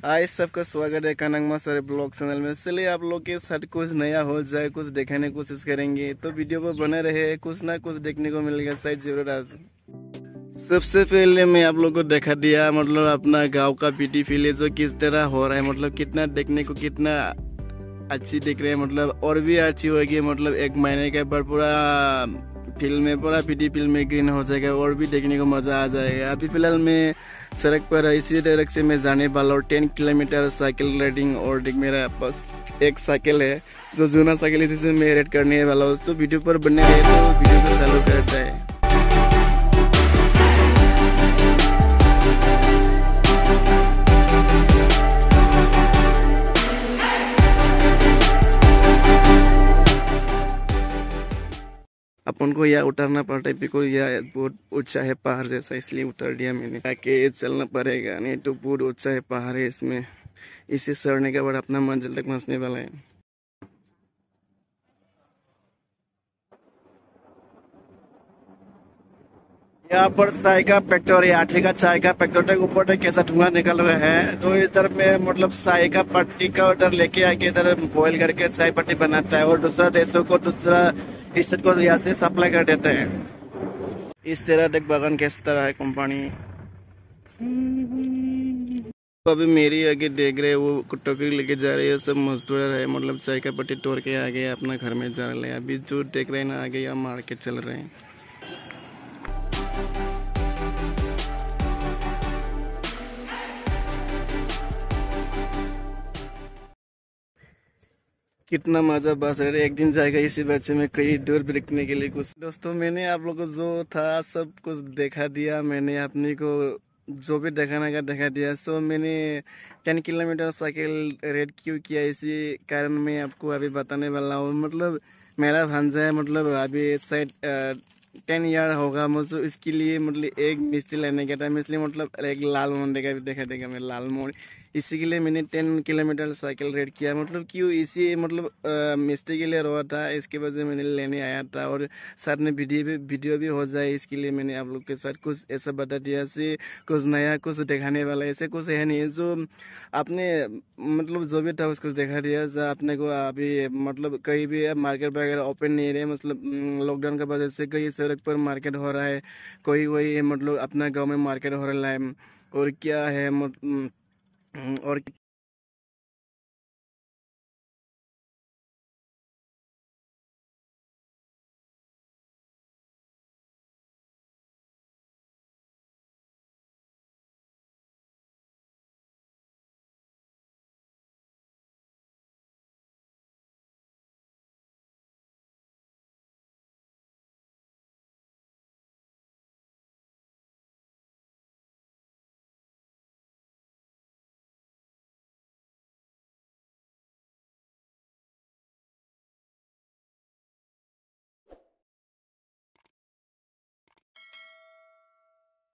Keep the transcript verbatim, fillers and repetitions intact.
आज सबका स्वागत है कनंगमा सर ब्लॉग चैनल में। चलिए आप लोग के साथ कुछ नया हो जाए, कुछ दिखाने की कोशिश करेंगे, तो वीडियो पर बने रहे, कुछ ना कुछ देखने को मिलेगा शायद जरूर। आज सबसे पहले मैं आप लोग को दिखा दिया मतलब अपना गांव का ब्यूटी फील जो किस तरह हो रहा है, मतलब कितना देखने को कितना अच्छी दिख रही है, मतलब और भी अच्छी होगी। मतलब एक महीने के बाद पूरा फील्ड में पूरा ब्यूटी फील्ड में ग्रीन हो जाएगा और भी देखने को मजा आ जाएगा। अभी फिलहाल मैं सड़क पर इसी तरह से मैं जाने वाला हूँ टेन किलोमीटर साइकिल राइडिंग। और देख मेरा पास एक साइकिल है जो जूना साइकिल, इसी से मैं राइड करने वाला हूँ। तो वीडियो पर बनने रहे तो वीडियो को चालू करता है। अपन को यहाँ उतरना पड़ता है बिकॉज यह बहुत ऊंचा है पहाड़ जैसा, इसलिए उतर दिया मैंने। आके चलना पड़ेगा, नहीं तो बहुत ऊंचा है पहाड़ है इसमें। इसे चढ़ने के बाद अपना मंजिल तक पहुंचने वाला है। यहाँ पर चाय का फैक्ट्री, आटे का चाय का फैक्ट्री के ऊपर कैसा धुआं निकल रहा है। तो इधर में मतलब चाय का पत्ती का उधर लेके आके इधर बॉईल करके चाय पत्ती बनाता है और दूसरा देशों को दूसरा इस को यहाँ से सप्लाई कर देते हैं। इस तरह देख बागान किस तरह है कंपनी। तो अभी मेरी आगे देख रहे हैं वो टोकरी लेके जा रहे हैं, सब मजदूर है, मतलब चाय का पत्ती तोड़ के आगे अपना घर में जा रहे हैं। अभी जो देख रहे हैं ना आगे यहाँ मार्केट चल रहे हैं। कितना मजा बस रहे, एक दिन जाएगा इसी बच्चे में कहीं दूर बिकने के लिए कुछ। दोस्तों मैंने आप लोगों को जो था सब कुछ देखा दिया, मैंने अपने को जो भी दिखाने का दिखा दिया। सो मैंने टेन किलोमीटर साइकिल राइड क्यों किया इसी कारण मैं आपको अभी बताने वाला हूँ। मतलब मेरा भांजा है, मतलब अभी शायद टेन ईयर होगा मुझे, इसके लिए मतलब एक मिस्त्री लेने का टाइम, इसलिए मतलब एक लाल मोहन देखा देखा देखा मैं लाल मोहन, इसी के लिए मैंने टेन किलोमीटर साइकिल राइड किया। मतलब क्यों इसी मतलब मिस्त्री के लिए रहा था, इसके वजह मैंने लेने आया था। और साथ में वीडियो भी वीडियो भी हो जाए, इसके लिए मैंने आप लोग के साथ कुछ ऐसा बता दिया से कुछ नया कुछ दिखाने वाला ऐसे कुछ है नहीं जो आपने मतलब जो भी था उसको दिखा दिया। जो आपने को अभी मतलब कहीं भी मार्केट वगैरह ओपन नहीं रहे, मतलब लॉकडाउन की वजह से कई सड़क पर मार्केट हो रहा है, कोई कोई मतलब अपना गाँव में मार्केट हो रहा है। और क्या है और